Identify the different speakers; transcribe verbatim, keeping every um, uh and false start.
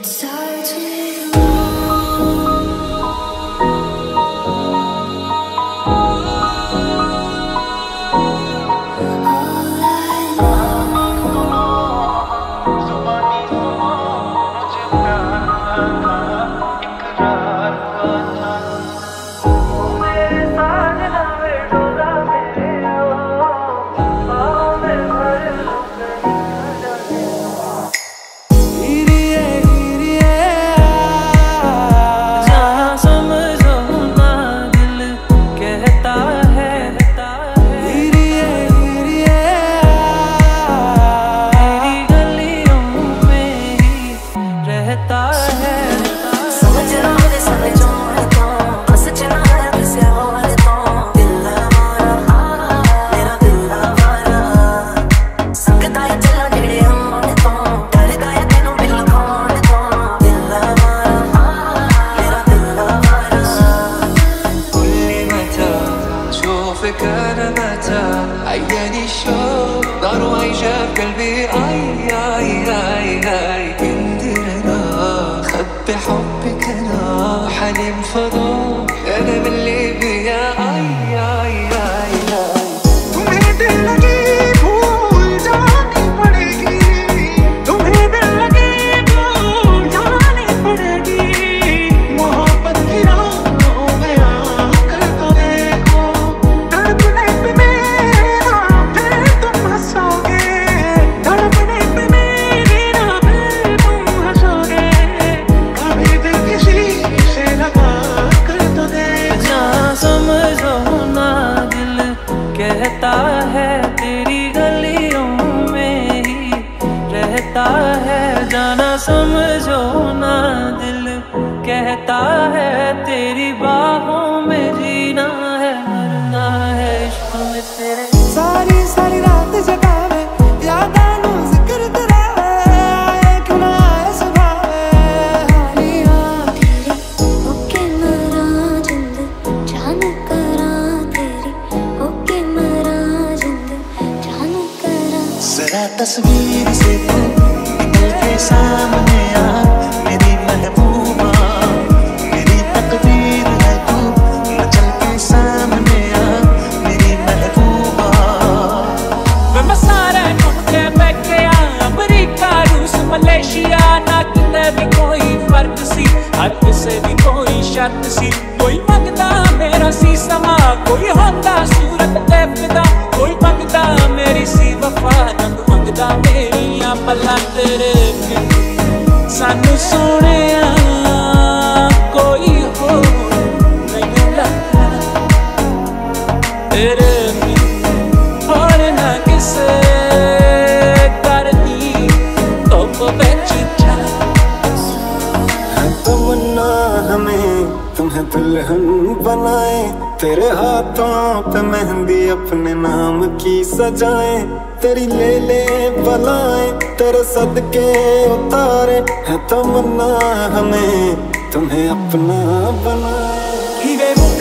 Speaker 1: عياني الشوق نار وعيشة بقلبي. اي اي اي اي قدر انا خبي حبك انا حليم فضا انا من اللي بيا. اي اي اي اي तुम्हें दिल लगी भूल जानी पड़ेगी, तुम्हें दिल लगी भूल जानी पड़ेगी। मोहब्बत की राहों में आकर तो देखो, तड़पने पे मेरा फिर तुम हंसोगे, तड़पने पे मेरी ना फिर तुम हंसोगे। कभी दिल किसी से लगा कर तो देखो। समझो ना दिल कहता है तेरी गलियों में ही रहता है, जाना समझो ना दिल कहता है तेरी बाहों में जीना है मरना है इश्क में तेरे। सारी सारी रात जगावे याद आनो जिक्र तेरा है, क्यों ना आए सुबह हालिया
Speaker 2: तेरी होके मरा जिंद जान करा, तेरी होके मरा जिंद जान करा।
Speaker 1: जरा तस्वीर से तू निकल के सामने आ मेरी महबूबा, मेरी तकदीर है तू मचल के सामने आ मेरी महबूबा। मैं मसारा ढूंढ के बैठ गया अमेरिका रूस मलेशिया, ना किते भी कोई फर्क सी हर किसे भी कोई शर्त सी। कोई मंगदा मेरा सी समा, कोई होंदा सूरत ते फिदा, कोई मंगदा मेरी सी वफा, रंग मंगदा मेरियां पल्ला तेरे बिन। सानू सोहणिया कोई होर नहीं लगदा तेरे बिन, होर ना किसे करनी धुप विच जा। तमन्ना हमें तुम्हें दुल्हन बनाए, तेरे हाथों पे मेहंदी अपने नाम की सजाए, तेरी ले ले बलाए तेरे सदके उतारे। है तमन्ना हमें तुम्हें अपना बनाए।